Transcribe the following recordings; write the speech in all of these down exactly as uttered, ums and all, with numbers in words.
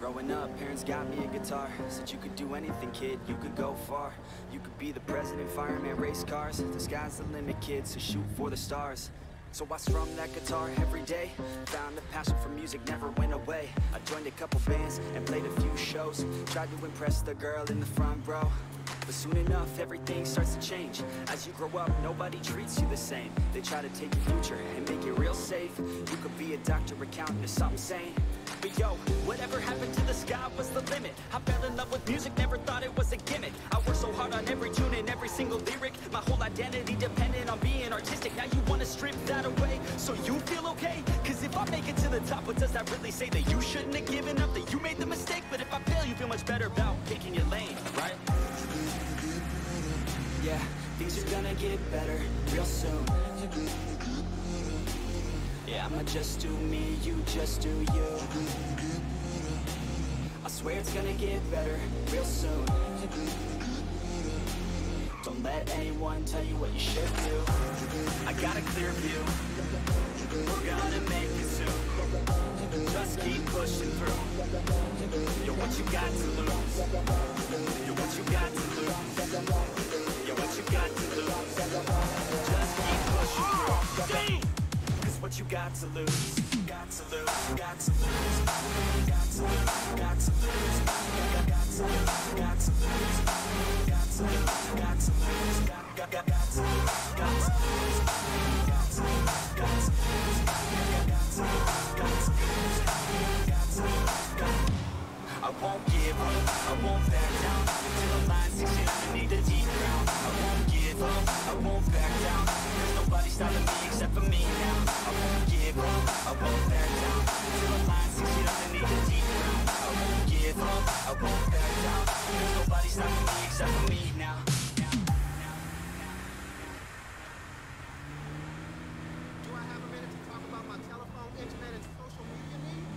Growing up, parents got me a guitar. Said you could do anything, kid, you could go far. You could be the president, fireman, race cars. The sky's the limit, kid, so shoot for the stars. So I strummed that guitar every day. Found a passion for music, never went away. I joined a couple bands and played a few shows. Tried to impress the girl in the front row. But soon enough, everything starts to change. As you grow up, nobody treats you the same. They try to take your future and make it real safe. You could be a doctor, accountant, or something sane. But yo, whatever happened to the sky was the limit. I fell in love with music, never thought it was a gimmick. I worked so hard on every tune and every single lyric. My whole identity depended on being artistic. Now you wanna strip that away, so you feel okay? Cause if I make it to the top, what does that really say? That you shouldn't have given up, that you made the mistake? But if I fail, you feel much better about picking your lane, right? Yeah, things are gonna get better real soon. Yeah, I'ma just do me, you just do you. I swear it's gonna get better real soon. Don't let anyone tell you what you should do. I got a clear view, we're gonna make it soon. Just keep pushing through. You're what you got to lose. You're what you got to lose. You're what you got to lose. Just keep pushing through. Damn! What you got to lose, got to lose, got to lose, got to lose, got to lose, got to lose, got to lose, got to lose, got to lose, got got got to lose, got to lose, got to lose, got to lose, got to lose, got to lose, got to lose. I won't give up, I won't back down till the line six feet underneath the deep ground. I won't give up, I won't back down. There's nobody stopping me except for me now. I won't give up, I won't back down till the line six feet underneath the deep ground. I won't give up, I won't back down. There's nobody stopping me except for me now. Do I have a minute to talk about my telephone, internet, and social media needs?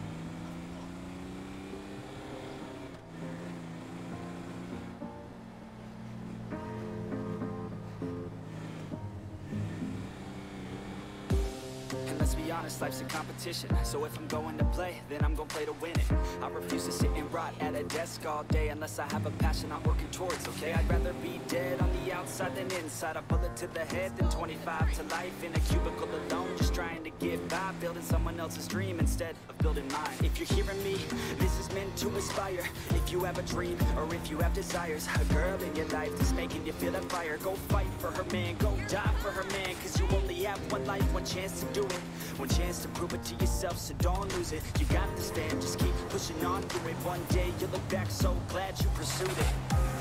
Be honest, life's a competition. So if I'm going to play, then I'm gonna play to win it. I refuse to sit and rot at a desk all day unless I have a passion I'm working towards, okay? I'd rather be dead on the outside than inside. A bullet to the head than twenty-five to life in a cubicle alone, just trying to get by, building someone else's dream instead of building mine. If you're hearing me, this is meant to inspire. If you have a dream, or if you have desires, a girl in your life that's making you feel that fire, go fight for her man, go die for her man. Cause you only have one life, one chance to do it, one chance to prove it to yourself, so don't lose it. You got this, fam, just keep pushing on through it. One day you'll look back so glad you pursued it.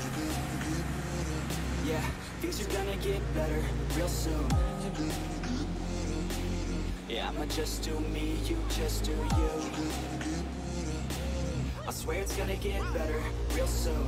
Yeah, things are gonna get better real soon. Yeah, I'ma just do me, you just do you. I swear it's gonna get better real soon.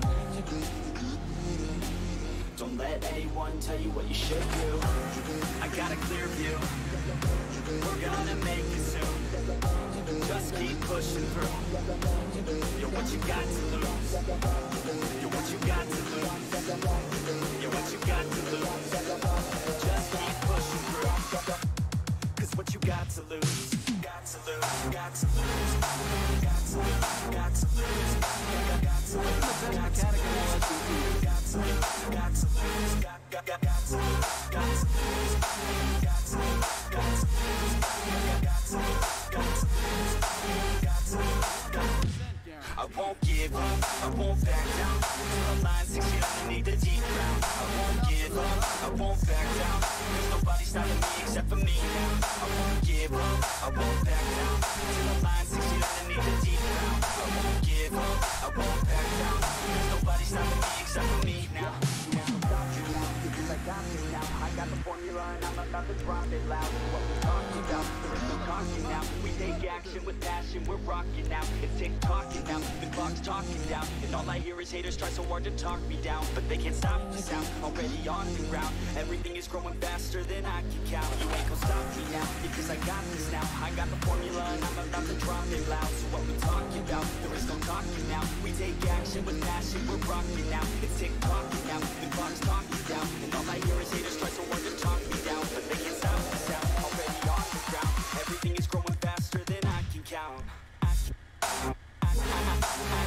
Don't let anyone tell you what you should do. I got a clear view, we're gonna make it soon. Just keep pushing through. You're what you got to lose. You're what you got to lose. You're what you got to lose. Just keep pushing through. Cause what you got to lose, got to lose, got to lose, got to lose, got to lose, got to lose, got to lose, got to lose, got to lose, got got got got to lose, got to lose, got to lose, got to lose, got to lose, got to lose, got to lose, got to lose. I won't give up, I won't back down till the line six feet underneath the deep ground. I won't give up, I won't back down. There's nobody stopping me except for me now. I won't give up, I won't back down till the line six feet underneath the deep ground. I won't give up, I won't back down. There's nobody stopping me except for me now. I got this now, I got the formula and I'm about to drop it loud. What we're talking about, there is no caution now. We take action with passion, we're rocking now. It's tick-tocking now, the clock's talking down. And all I hear is haters try so hard to talk me down, but they can't stop the sound, already on the ground. Everything is growing faster than I can count. You ain't gon' stop me now, because I got this now. I got the formula and I'm about to drop it loud. So what we talking about, there is no talking now. We take action with passion, we're rocking now. It's tick-tocking now, the clock's talking down. And all I hear is haters try so hard to talk me down, but they can't stop the sound, already on the ground. Everything is growing faster than I can count. I, I, I, I, I,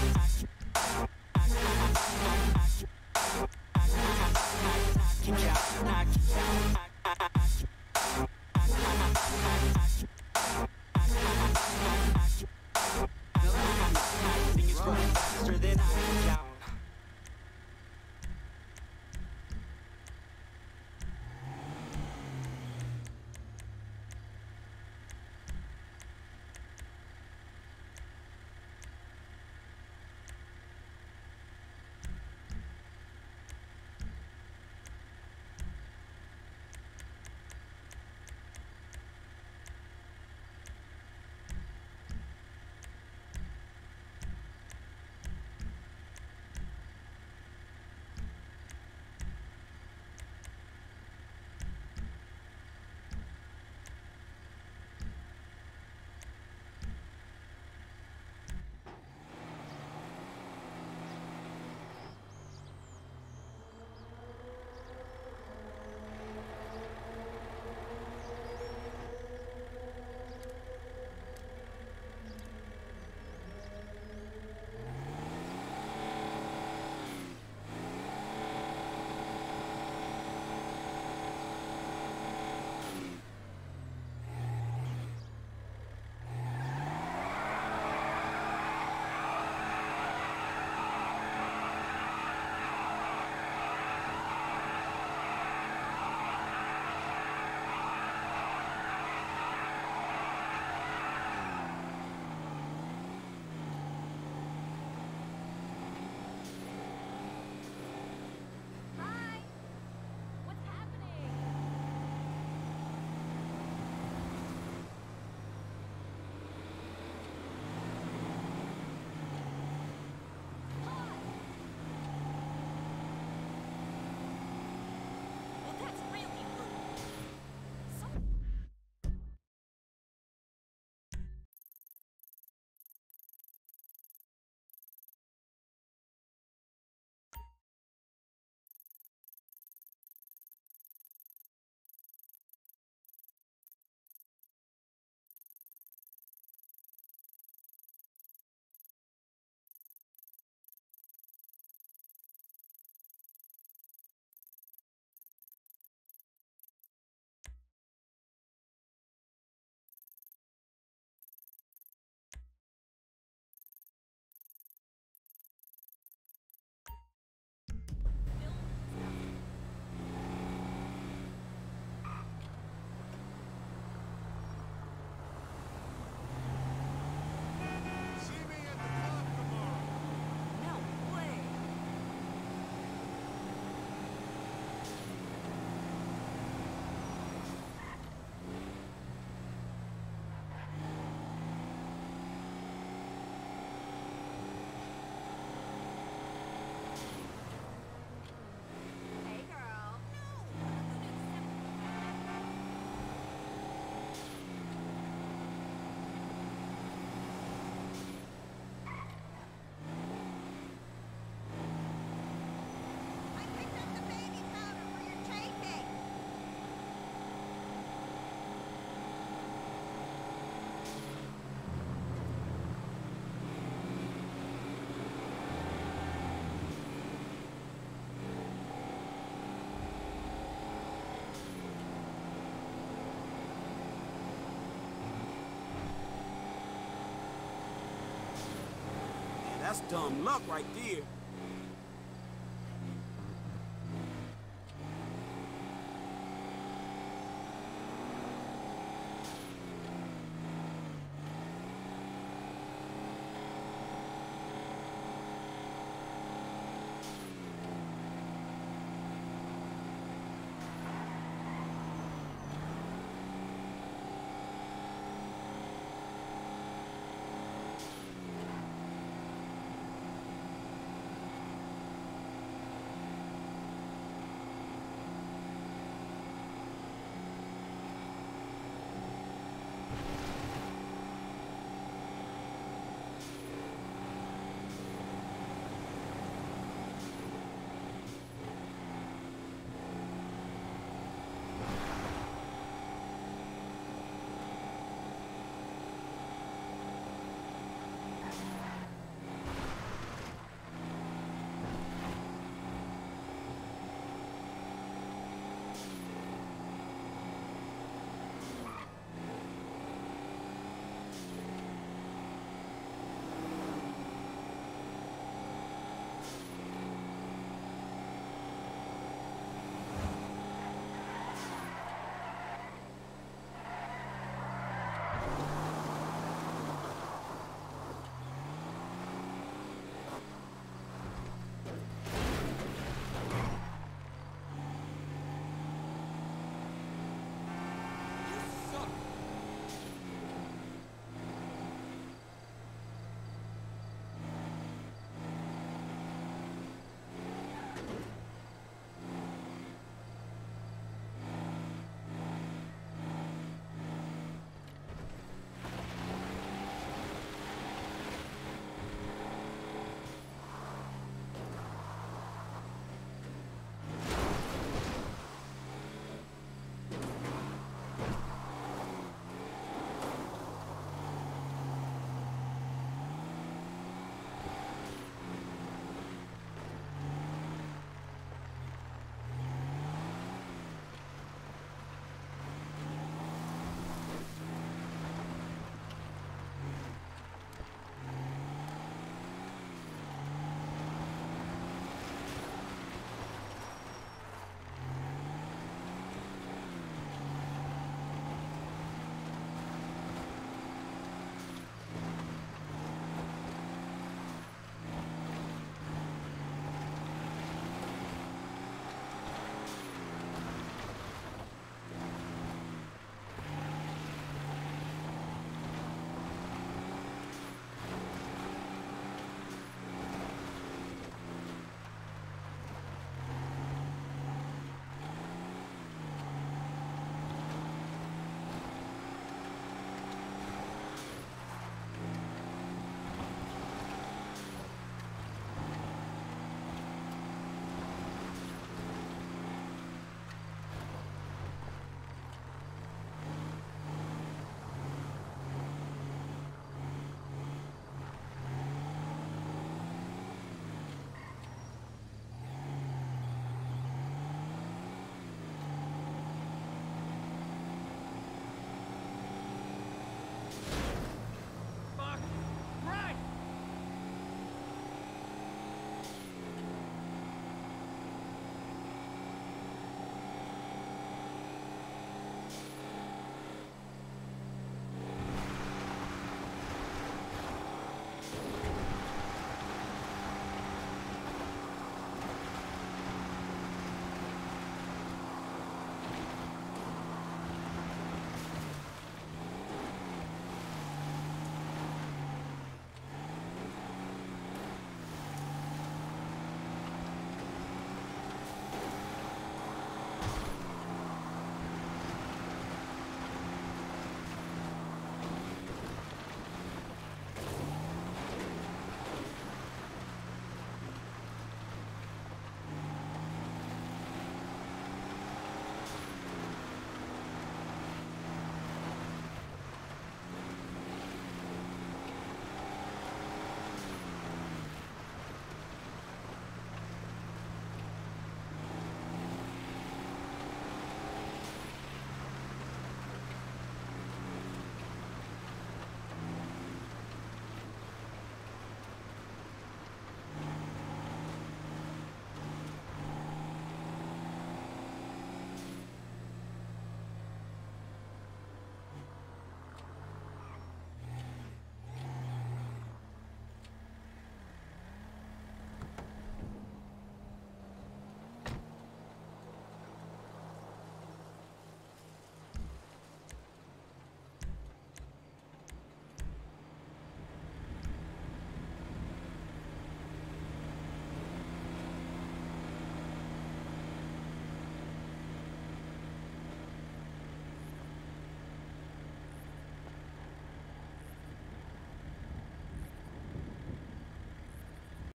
That's dumb luck right there.